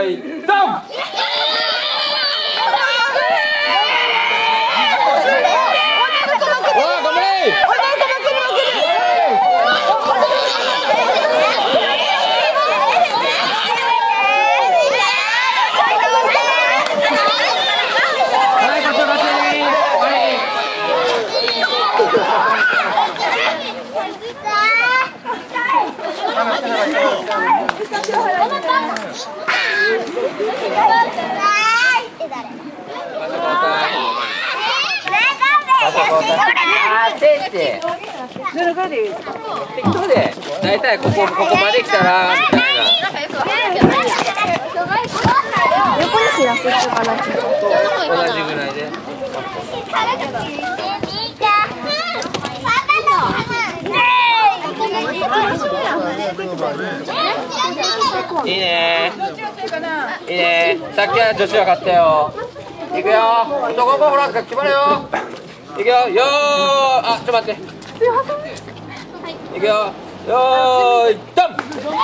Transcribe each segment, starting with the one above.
ーい、ドン。適当で大体ここまで来たらみたいな。 横に開くとかな。 同じぐらいで。いいね。いいね。さっきは女子分かったよ。いくよ。男の子ほら決まるよ。いくよ。よー。あ、ちょっと待って。いくよ。よーい、ドン。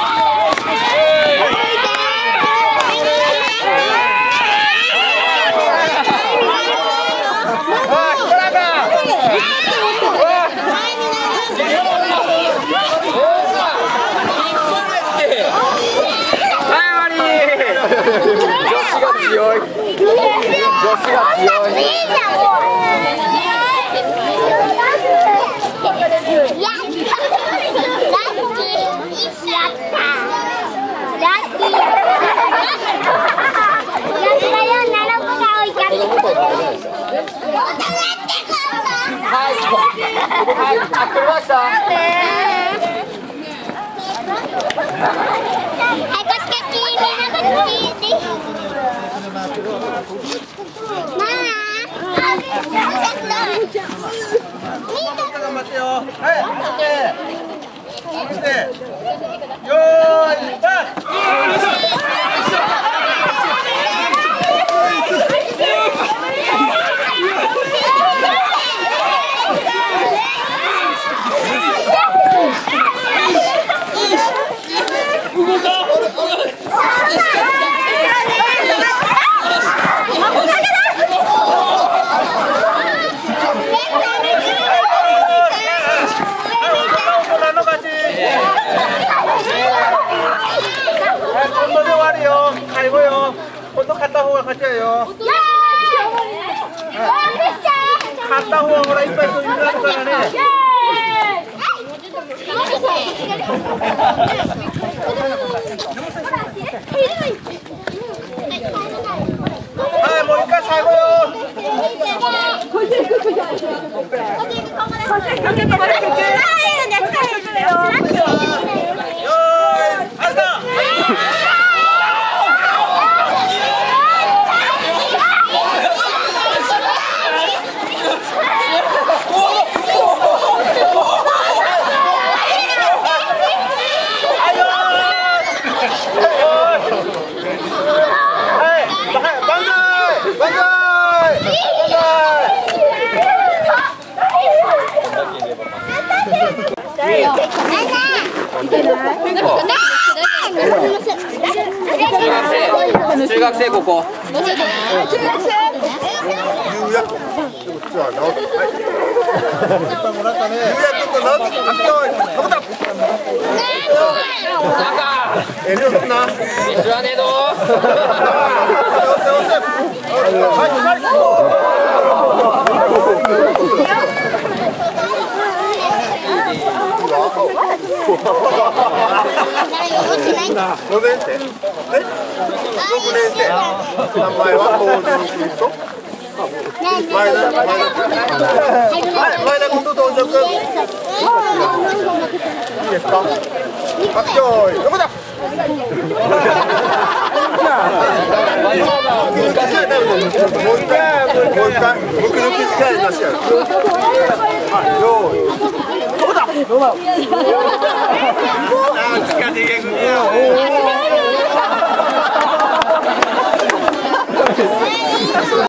強い。女子が強い。はい、あ、取れました。今度勝った方が勝ちやよ。勝った方はほらいっぱい人いるからね。はい、もう一回最後よ。中学生ここ。中学生。もらったね。前田君と同族。いいですか。どこだ。もう一回、僕抜き使い出しやる。どこだ。どうだ。近づいてくるよ。